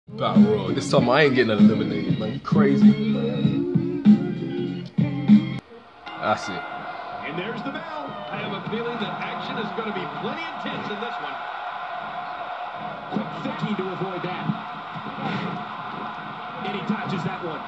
Battle Royal. This time I ain't getting eliminated, man. You crazy? That's it. And there's the bell. I have a feeling that action is going to be plenty intense in this one. Quick thinking to avoid that. And he dodges that one.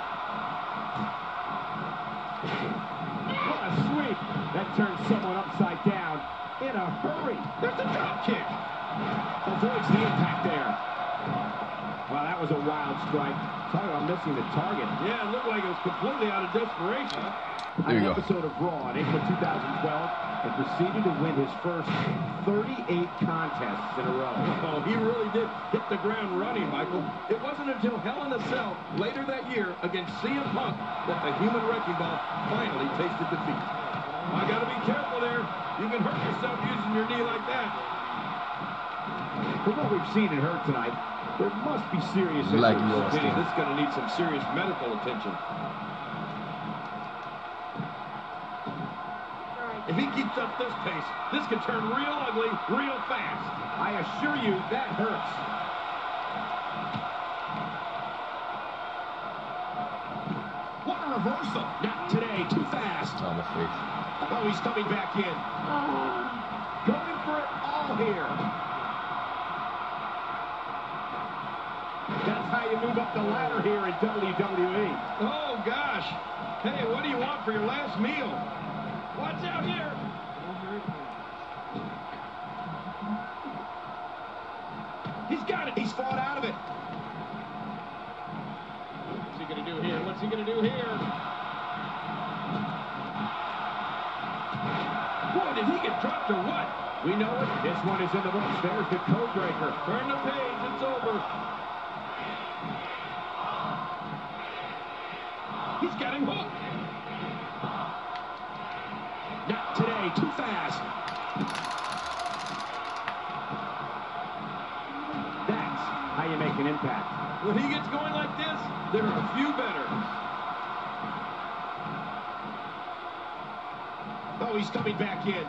What a sweep. That turns someone upside down in a hurry. There's a drop kick. Avoids the impact there. Wow, that was a wild strike. Talk about missing the target. Yeah, it looked like it was completely out of desperation. There you An go. episode of Raw in April 2012 and proceeded to win his first 38 contests in a row. Oh, he really did hit the ground running, Michael. It wasn't until Hell in a Cell later that year against CM Punk that the Human Wrecking Ball finally tasted defeat. I got to be careful there. You can hurt yourself using your knee like that. From what we've seen and heard tonight, there must be serious Like issues. yours. Vinny, this is going to need some serious medical attention. If he keeps up this pace, this could turn real ugly real fast. I assure you, that hurts. What a reversal. Not today, too fast. Oh, my face. Oh, he's coming back in. Going for it all here. That's how you move up the ladder here in WWE. Oh, gosh. Hey, what do you want for your last meal? Watch out here. He's got it. He's fought out of it. What's he going to do here? What's he going to do here? Boy, did he get dropped or what? We know it. This one is in the books. There's the code breaker. Turn the page. It's over. He's got him hooked. Not today, too fast. That's how you make an impact. When he gets going like this, there are a few better. Oh, he's coming back in.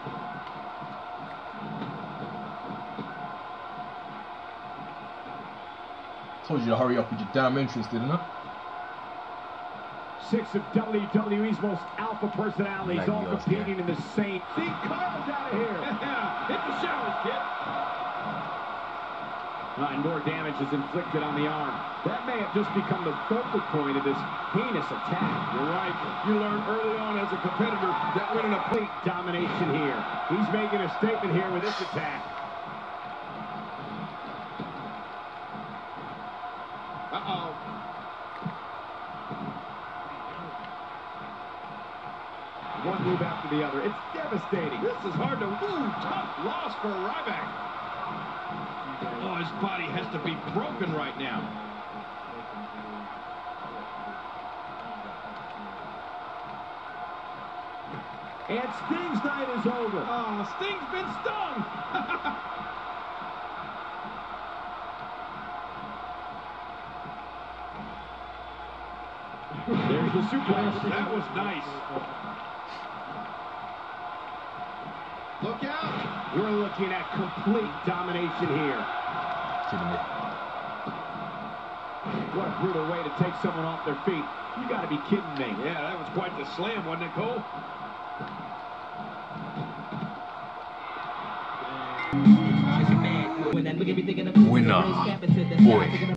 Told you to hurry up with your damn entrance, didn't I? 6 of WWE's most alpha personalities Like all yours, competing in the same. See, Carl's out of here. Yeah, hit the showers, kid. And more damage is inflicted on the arm. That may have just become the focal point of this heinous attack. You're right. You learned early on as a competitor that winning a Complete domination here. He's making a statement here with this attack. Uh-oh. One move after the other. It's devastating. This is hard to... Ooh, tough loss for Ryback. Oh, his body has to be broken right now. And Sting's night is over. Oh, Sting's been stung. There's the suplex. That was nice. Look out. We're looking at complete domination here. Kidding me. What a brutal way to take someone off their feet. You got to be kidding me. Yeah, that was quite the slam, wasn't it, Cole? Winner. Boy.